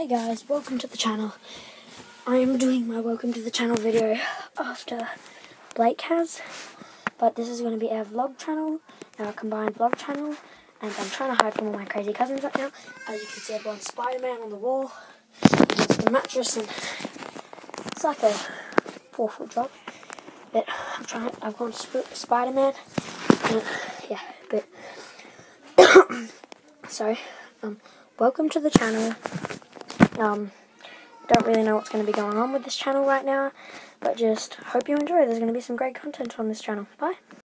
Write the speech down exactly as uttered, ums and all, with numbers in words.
Hey guys, welcome to the channel. I am doing my welcome to the channel video after Blake has, but this is going to be our vlog channel, our combined vlog channel, and I'm trying to hide from all my crazy cousins right now. As you can see, I've got Spider-Man on the wall, and it's the mattress, and it's like a four foot drop, but I'm trying, I've gone Sp Spider-Man, and yeah, but, so, um, welcome to the channel. Um, don't really know what's going to be going on with this channel right now, but just hope you enjoy. There's going to be some great content on this channel. Bye.